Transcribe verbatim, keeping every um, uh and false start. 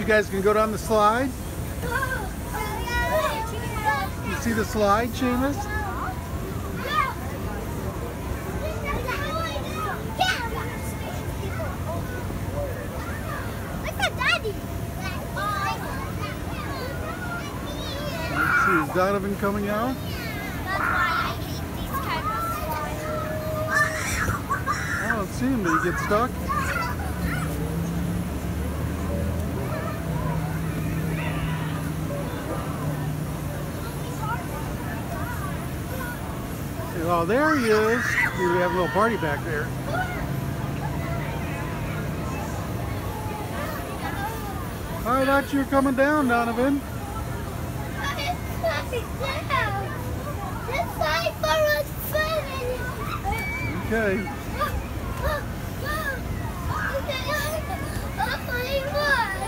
You guys can go down the slide. You see the slide, Seamus? Let's see, is Donovan coming out? I don't see him. Did he get stuck? Oh, there he is. We have a little party back there. I thought you were coming down, Donovan. Okay.